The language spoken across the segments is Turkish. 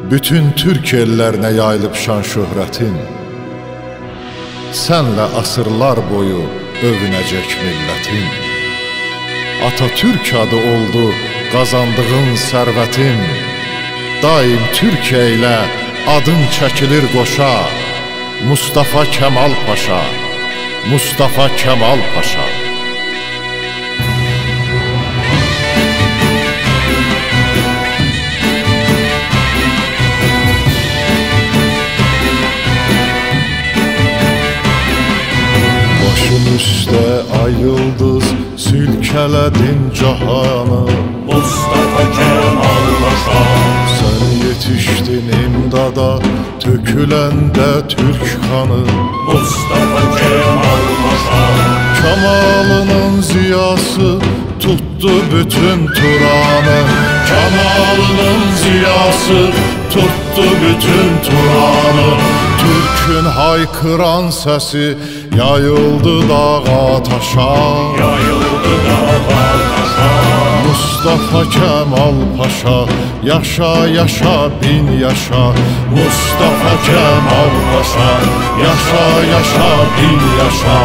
bütün Türk ellərinə yayılıb şan şöhrətin. Sənlə asırlar boyu övünəcək millətin. Atatürk adı oldu qazandığın sərvətin. Daim Türkiyə ilə adın çəkilir qoşa. Mustafa Kemal Paşa, Mustafa Kemal Paşa. Başım üstə ay yıldız silkələdin cahanı. Mustafa Kemal Paşa. Sen yetiştin imdada töküləndə Türk kanı. Mustafa Kemal Paşa. Kemalının ziyası tuttu bütün Turan'ı. Kemalının ziyası tuttu bütün Turan'ı. Türk'ün haykıran sesi yayıldı dağa taşa. Yayıldı dağa taşa. Mustafa Kemal Paşa, yaşa yaşa bin yaşa. Mustafa Kemal Paşa, yaşa yaşa bin yaşa.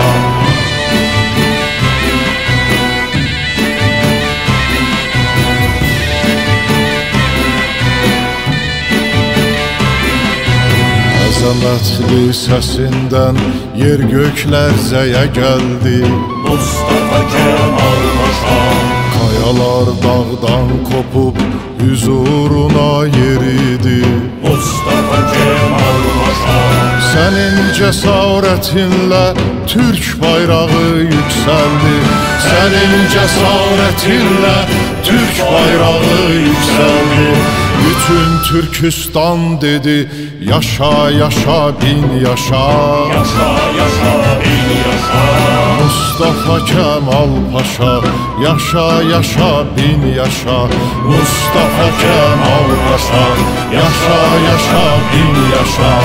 Əzəmətli səsindən yer gök lərzəyə gəldi. Mustafa Kemal Paşa. Kayalar dağdan kopub huzuruna yeridi. Mustafa Kemal Paşa. Sənin cəsarətinlə Türk bayrağı yüksəldi. Sənin cəsarətinlə Türk bayrağı yüksəldi. Bütün Türkistan dedi, yaşa yaşa bin yaşa. Yaşa yaşa bin yaşa. Mustafa Kemal Paşa, yaşa yaşa bin yaşa. Mustafa Kemal Paşa, yaşa yaşa bin yaşa.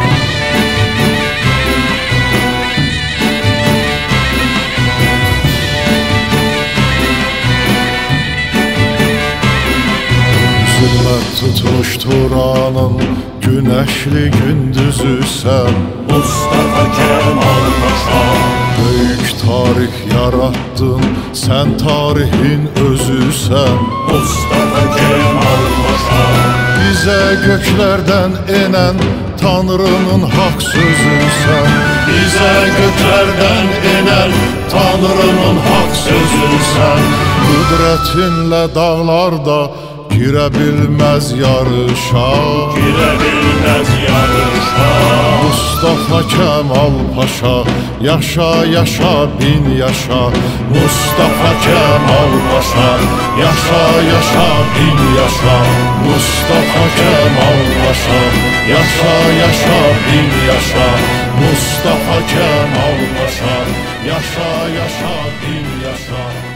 Zülmət tutmuş Turan'ın güneşli gündüzü sen. Mustafa Kemal Paşa. Büyük tarih yarattın, sen tarihin özüsən. Mustafa Kemal Paşa. Bize göklerden inen Tanrı'nın hak sözüsən. Bize göklerden inen Tanrı'nın hak sözüsən. Kudretinle dağlarda girebilmez yarışa. Girebilmez yarışa. Mustafa Kemal Paşa, yaşa yaşa bin yaşa. Mustafa Kemal Paşa, yaşa yaşa bin yaşa. Mustafa Kemal Paşa, yaşa yaşa bin yaşa. Mustafa Kemal Paşa, yaşa yaşa bin yaşa.